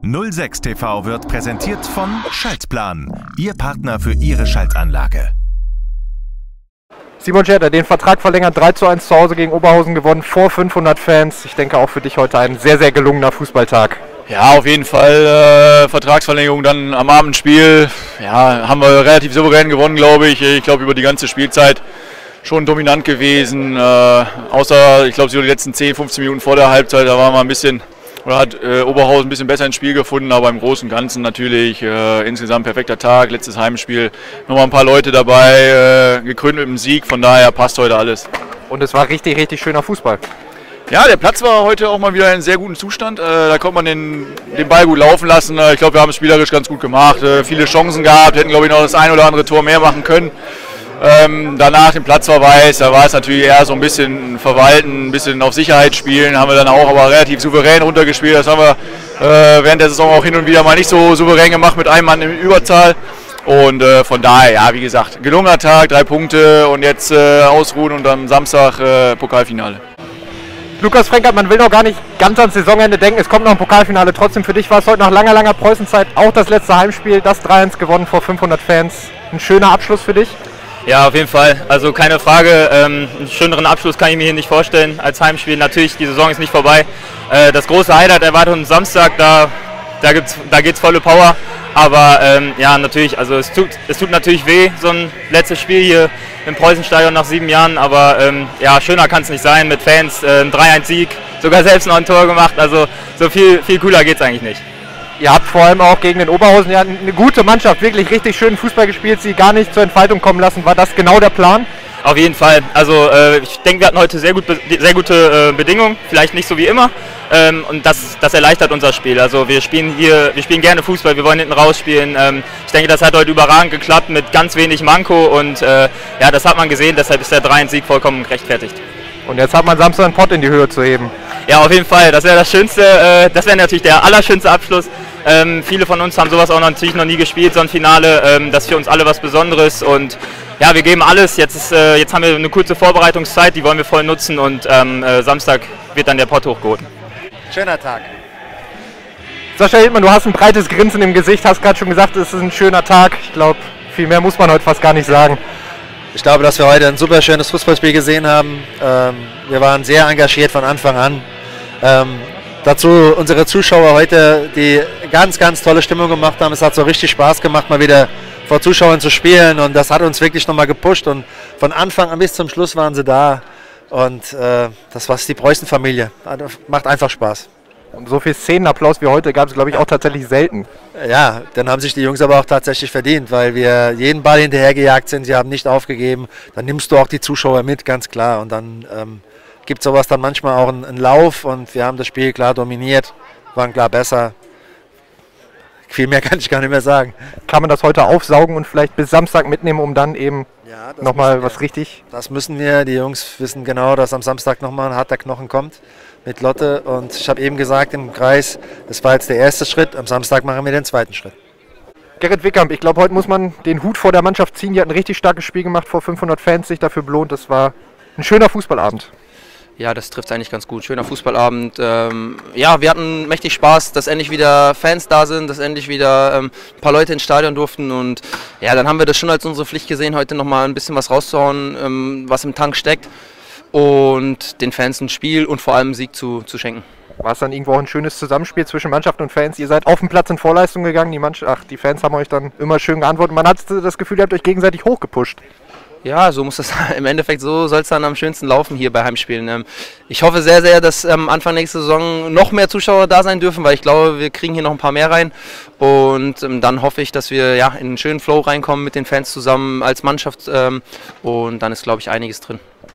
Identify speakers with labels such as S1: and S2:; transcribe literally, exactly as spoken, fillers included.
S1: null sechs T V wird präsentiert von Schaltplan, Ihr Partner für Ihre Schaltanlage.
S2: Simon Scherter, den Vertrag verlängert, drei zu eins zu Hause gegen Oberhausen gewonnen, vor fünfhundert Fans. Ich denke auch für dich heute ein sehr, sehr gelungener Fußballtag.
S3: Ja, auf jeden Fall äh, Vertragsverlängerung dann am Abendspiel. Ja, haben wir relativ souverän gewonnen, glaube ich. Ich glaube über die ganze Spielzeit schon dominant gewesen. Äh, außer, ich glaube, so die letzten zehn, fünfzehn Minuten vor der Halbzeit, da waren wir ein bisschen, oder hat äh, Oberhausen ein bisschen besser ins Spiel gefunden, aber im Großen und Ganzen natürlich äh, insgesamt perfekter Tag. Letztes Heimspiel, nochmal ein paar Leute dabei, äh, gekrönt mit dem Sieg, von daher passt heute alles.
S2: Und es war richtig, richtig schöner Fußball.
S3: Ja, der Platz war heute auch mal wieder in sehr gutem Zustand. Äh, da konnte man den, den Ball gut laufen lassen. Äh, ich glaube, wir haben es spielerisch ganz gut gemacht. Äh, viele Chancen gehabt, hätten, glaube ich, noch das ein oder andere Tor mehr machen können. Ähm, danach den Platzverweis, da war es natürlich eher so ein bisschen verwalten, ein bisschen auf Sicherheit spielen. Haben wir dann auch aber relativ souverän runtergespielt. Das haben wir äh, während der Saison auch hin und wieder mal nicht so souverän gemacht mit einem Mann in Überzahl. Und äh, von daher, ja, wie gesagt, gelungener Tag, drei Punkte und jetzt äh, ausruhen und am Samstag äh, Pokalfinale.
S2: Lukas Frenkert, man will noch gar nicht ganz ans Saisonende denken, es kommt noch ein Pokalfinale. Trotzdem für dich war es heute nach langer, langer Preußenzeit auch das letzte Heimspiel, das drei eins gewonnen vor fünfhundert Fans. Ein schöner Abschluss für dich?
S4: Ja, auf jeden Fall. Also keine Frage, ähm, einen schöneren Abschluss kann ich mir hier nicht vorstellen als Heimspiel. Natürlich, die Saison ist nicht vorbei. Äh, das große Highlight erwartet uns Samstag, da, da, gibt's, da geht's volle Power. Aber ähm, ja, natürlich, also es tut, es tut natürlich weh, so ein letztes Spiel hier im Preußenstadion nach sieben Jahren. Aber ähm, ja, schöner kann es nicht sein mit Fans, äh, ein drei eins Sieg, sogar selbst noch ein Tor gemacht. Also so viel, viel cooler geht es eigentlich nicht.
S2: Ihr habt vor allem auch gegen den Oberhausen ja eine gute Mannschaft, wirklich richtig schönen Fußball gespielt, sie gar nicht zur Entfaltung kommen lassen. War das genau der Plan?
S4: Auf jeden Fall. Also äh, ich denke, wir hatten heute sehr, gut, sehr gute äh, Bedingungen, vielleicht nicht so wie immer. Ähm, und das, das erleichtert unser Spiel. Also wir spielen hier, wir spielen gerne Fußball, wir wollen hinten rausspielen. Ähm, ich denke, das hat heute überragend geklappt mit ganz wenig Manko und äh, ja, das hat man gesehen, deshalb ist der drei eins Sieg vollkommen gerechtfertigt.
S2: Und jetzt hat man Samstag einen Pott in die Höhe zu heben.
S4: Ja, auf jeden Fall. Das wäre das Schönste, äh, das wäre natürlich der allerschönste Abschluss. Ähm, viele von uns haben sowas auch noch, natürlich noch nie gespielt, so ein Finale. Ähm, das ist für uns alle was Besonderes und ja, wir geben alles. Jetzt, ist, äh, jetzt haben wir eine kurze Vorbereitungszeit, die wollen wir voll nutzen und ähm, äh, Samstag wird dann der Pott hochgeholt.
S5: Schöner Tag.
S2: Sascha Hildmann, du hast ein breites Grinsen im Gesicht, hast gerade schon gesagt, es ist ein schöner Tag. Ich glaube, viel mehr muss man heute fast gar nicht sagen.
S5: Ich glaube, dass wir heute ein super schönes Fußballspiel gesehen haben. Ähm, wir waren sehr engagiert von Anfang an. Ähm, dazu unsere Zuschauer heute, die ganz, ganz tolle Stimmung gemacht haben. Es hat so richtig Spaß gemacht, mal wieder vor Zuschauern zu spielen und das hat uns wirklich nochmal gepusht und von Anfang an bis zum Schluss waren sie da und äh, das war die Preußen-Familie. Macht einfach Spaß.
S2: Und so viel Szenenapplaus wie heute gab es, glaube ich, auch tatsächlich selten.
S5: Ja, dann haben sich die Jungs aber auch tatsächlich verdient, weil wir jeden Ball hinterhergejagt sind, sie haben nicht aufgegeben. Dann nimmst du auch die Zuschauer mit, ganz klar. Und dann ähm, gibt sowas dann manchmal auch einen, einen Lauf und wir haben das Spiel klar dominiert, waren klar besser. Viel mehr kann ich gar nicht mehr sagen.
S2: Kann man das heute aufsaugen und vielleicht bis Samstag mitnehmen, um dann eben
S5: ja,
S2: nochmal was richtig...
S5: Das müssen wir, die Jungs wissen genau, dass am Samstag nochmal ein harter Knochen kommt mit Lotte. Und ich habe eben gesagt im Kreis, das war jetzt der erste Schritt, am Samstag machen wir den zweiten Schritt.
S2: Gerrit Wickamp, ich glaube, heute muss man den Hut vor der Mannschaft ziehen. Die hat ein richtig starkes Spiel gemacht, vor fünfhundert Fans sich dafür belohnt. Das war ein schöner Fußballabend.
S6: Ja, das trifft eigentlich ganz gut. Schöner Fußballabend. Ähm, ja, wir hatten mächtig Spaß, dass endlich wieder Fans da sind, dass endlich wieder ähm, ein paar Leute ins Stadion durften. Und ja, dann haben wir das schon als unsere Pflicht gesehen, heute nochmal ein bisschen was rauszuhauen, ähm, was im Tank steckt. Und den Fans ein Spiel und vor allem einen Sieg zu, zu schenken.
S2: War es dann irgendwo auch ein schönes Zusammenspiel zwischen Mannschaft und Fans? Ihr seid auf dem Platz in Vorleistung gegangen, die, Mannschaft, ach, die Fans haben euch dann immer schön geantwortet. Man hat das Gefühl, ihr habt euch gegenseitig hochgepusht.
S6: Ja, so muss das im Endeffekt, so soll es dann am schönsten laufen hier bei Heimspielen. Ich hoffe sehr, sehr, dass am Anfang nächster Saison noch mehr Zuschauer da sein dürfen, weil ich glaube, wir kriegen hier noch ein paar mehr rein. Und dann hoffe ich, dass wir ja, in einen schönen Flow reinkommen mit den Fans zusammen als Mannschaft. Und dann ist, glaube ich, einiges drin.